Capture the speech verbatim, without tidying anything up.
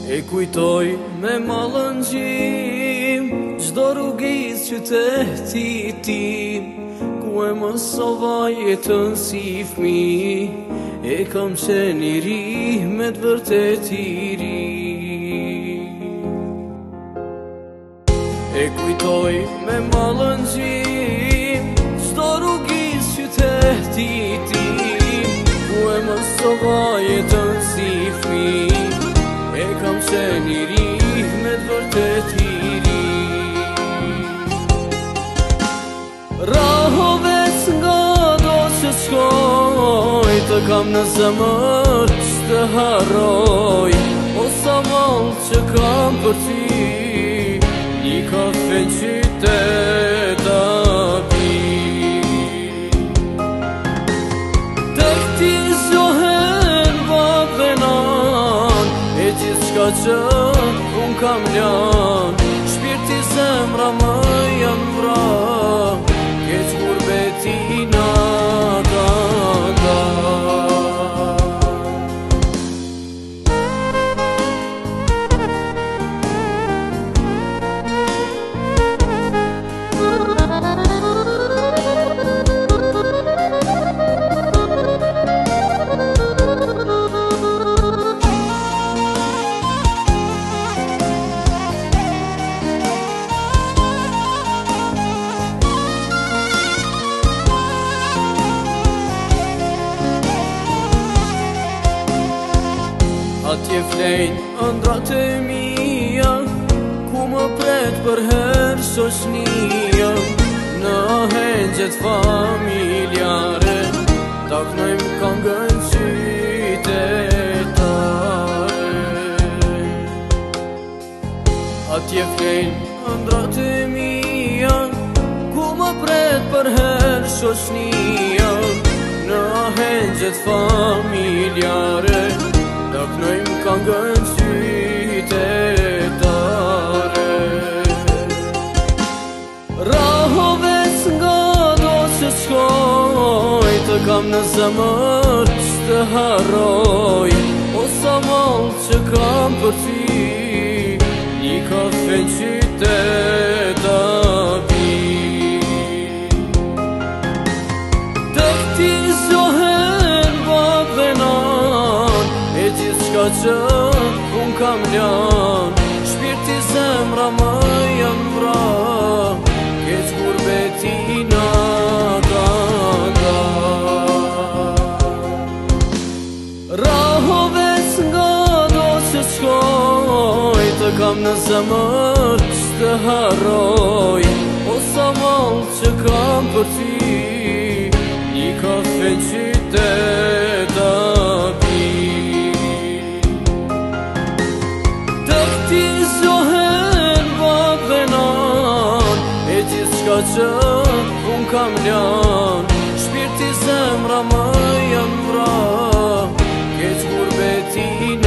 E kujtoj me malëngjim gjdo rrugis qyteti tim, ku e më sova jetën si fmi, e kam qenë i ri me të vërtet i ri. E kujtoj me malëngjim gjdo rrugis qyteti tim, ku e më sova jetën si fmi, e kam qenë i ri me të vërtet i ri. Rahoves nga do që shkoj, të kam në zemër që të harroj, o sa mall që kam për ty, një kafe në qytet ta pi. Tek ti zgjohen bab dhe nan, e gjithë shka që unë kam ljan, shpirti zemra më janë vra, keq gurbeti na ka nda. Atje flejnë ëndrat e mija, ku më pret për herë shoqnia, në hengjet familjare, ta knojmë këngën qytetare. Atje flejnë ëndrat e mija, ku më pret për herë shoqnia, në hengjet familjare, ta knojmë këngën qytetare. Rahoves nga do që shkoj, të kam në zemër që të harroj, o sa mall që kam për ty, një kafe në qytet ta pi. Tek ti zgjohen bab dhe nan, e gjithë shka që unë kam ljan, shpirti zemra më janë vra, keq gurbeti na ka nda. Rahoves nga do që shkoj, të kam në zemër që të harroj, o sa mall që kam për ty, një kafe në qytet ta pi. Ti zgjohen bab dhe nan, e gjithë shka që unë kam ljan, shpirti zemra më janë vra, keq gurbeti